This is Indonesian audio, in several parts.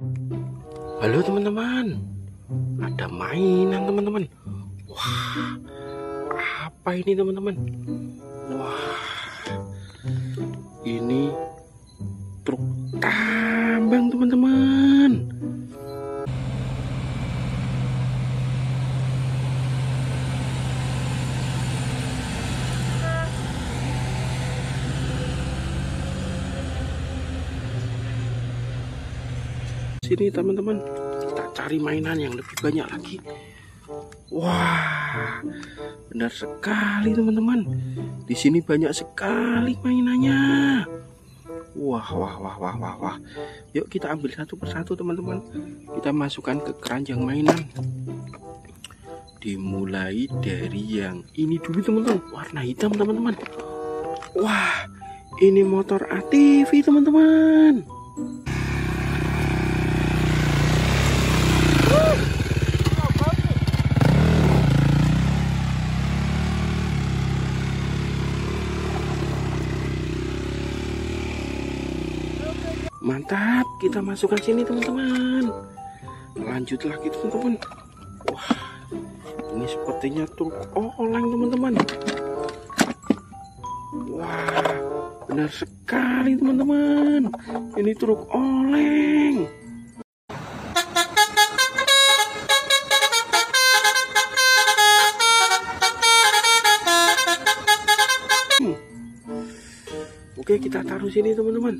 Halo teman-teman, ada mainan teman-teman. Wah, apa ini teman-teman? Wah, ini truk tambang teman-teman. Sini teman-teman, kita cari mainan yang lebih banyak lagi. Wah, benar sekali teman-teman. Di sini banyak sekali mainannya. Wah. Yuk kita ambil satu persatu teman-teman. Kita masukkan ke keranjang mainan. Dimulai dari yang ini dulu teman-teman, warna hitam teman-teman. Wah, ini motor ATV teman-teman. Mantap, kita masukkan sini teman-teman. Lanjut lagi teman-teman. Wah, ini sepertinya truk oleng teman-teman. Wah, benar sekali teman-teman. Ini truk oleng. Oke, kita taruh sini teman-teman.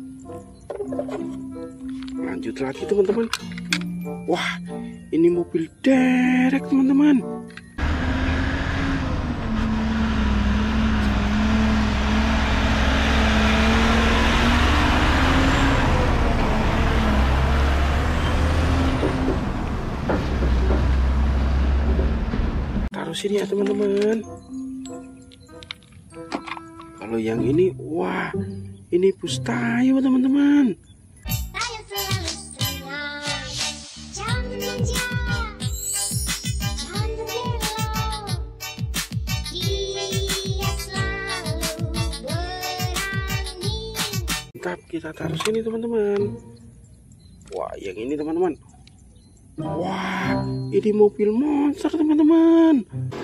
Lanjut lagi teman-teman. Wah, ini mobil derek teman-teman. Taruh sini ya teman-teman. Kalau yang ini, wah, ini bus Tayo teman-teman. Mantap, kita taruh sini teman-teman. Wah, yang ini teman-teman. Wah, ini mobil monster teman-teman.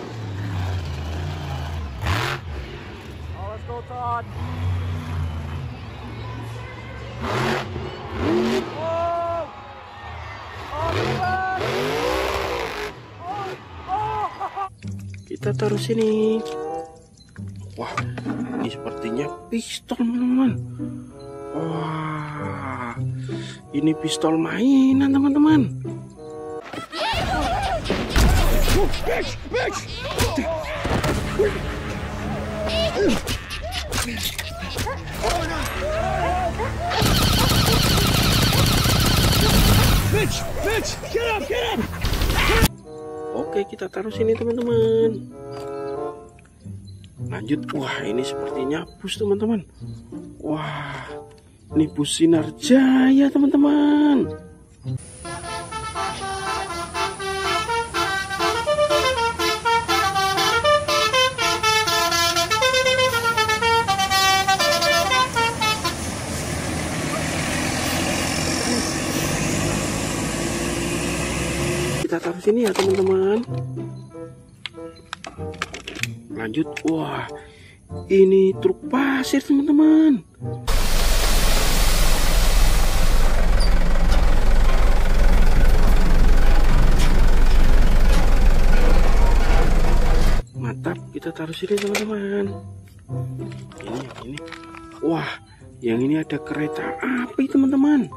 Kita taruh sini. Wah, ini sepertinya pistol teman-teman. Wah, ini pistol mainan teman-teman. Mitch, get up. Oke, kita taruh sini teman-teman. Lanjut. Wah, ini sepertinya bus teman-teman. Wah, ini bus Sinar Jaya teman-teman. Kita taruh sini ya teman-teman. Lanjut. Wah, ini truk pasir teman-teman. Mantap, kita taruh sini teman-teman. Ini. Wah, yang ini ada kereta api teman-teman.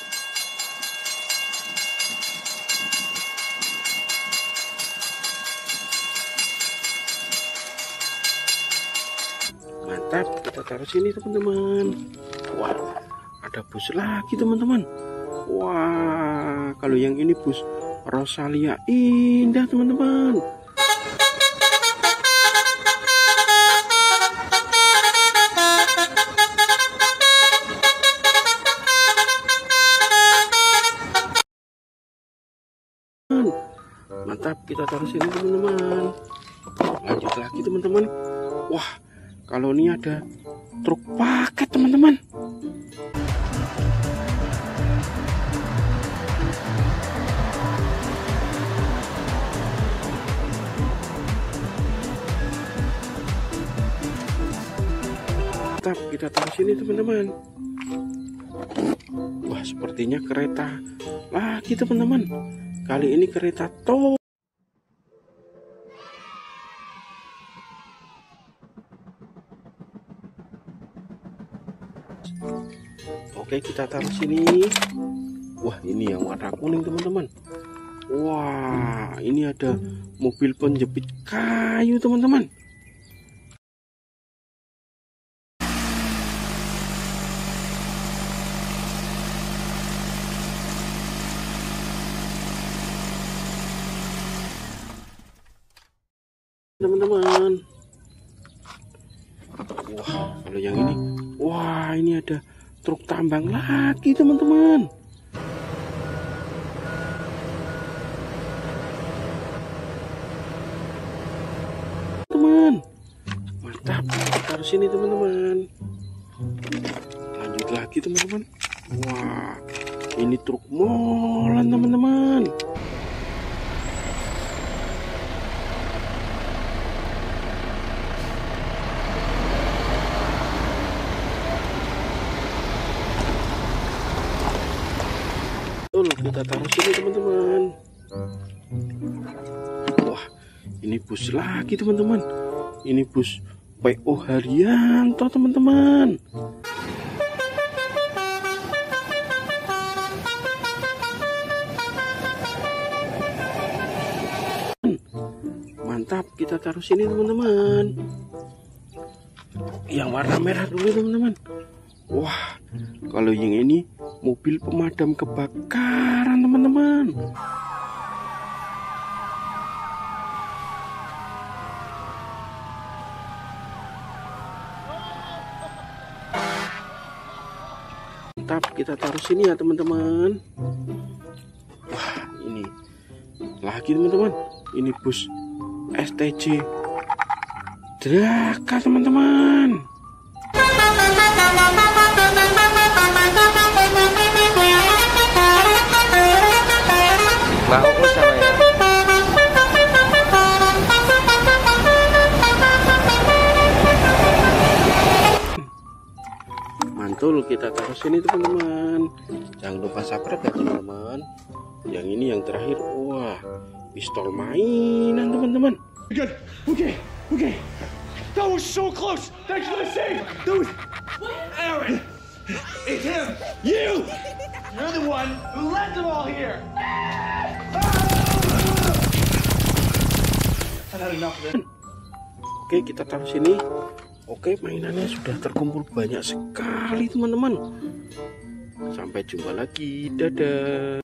Mantap, kita taruh sini teman-teman. Wah, ada bus lagi teman-teman. Wah, kalau yang ini bus Rosalia Indah teman-teman. Mantap, kita taruh sini teman-teman. Lanjut lagi teman-teman. Wah, kalau ini ada truk paket teman-teman. Mantap, kita taruh sini teman-teman. Wah, sepertinya kereta lagi teman-teman. Kali ini kereta tol. Oke, kita taruh sini. Wah, ini yang warna kuning teman-teman. Wah, ini ada mobil penjepit kayu teman-teman. Teman-teman. Wah, kalau yang ini, wah, ini ada truk tambang lagi teman-teman. Mantap, taruh sini teman-teman. Lanjut lagi teman-teman. Wah, ini truk molen teman-teman. Kita taruh sini teman-teman. Wah, ini bus lagi teman-teman. Ini bus PO Haryanto teman-teman. Mantap, kita taruh sini teman-teman. Yang warna merah dulu teman-teman. Wah, kalau yang ini mobil pemadam kebakaran teman-teman. Mantap, kita taruh sini ya teman-teman. Wah, ini lagi teman-teman. Ini bus STJ Draka teman-teman. Mau sama ya. Mantul, kita taruh sini teman-teman. Jangan lupa subscribe ya teman-teman. Yang ini yang terakhir. Wah, pistol mainan teman-teman. Good. Okay. That was so close. Thanks for the save. That was Aaron. It's him. You. You're the one who led them all here. I've had enough of it. Oke, kita taruh sini. Oke, mainannya sudah terkumpul banyak sekali teman-teman. Sampai jumpa lagi. Dadah.